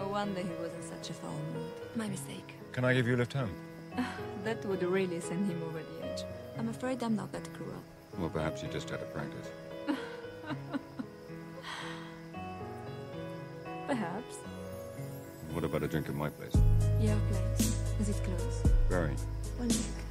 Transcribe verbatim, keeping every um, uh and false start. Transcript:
wonder he was in such a foul mood. My mistake. Can I give you a lift home? That would really send him over the edge. I'm afraid I'm not that cruel. Well, perhaps you just had to practice. Perhaps. What about a drink at my place? Your place. Is it close? Very. Well, look.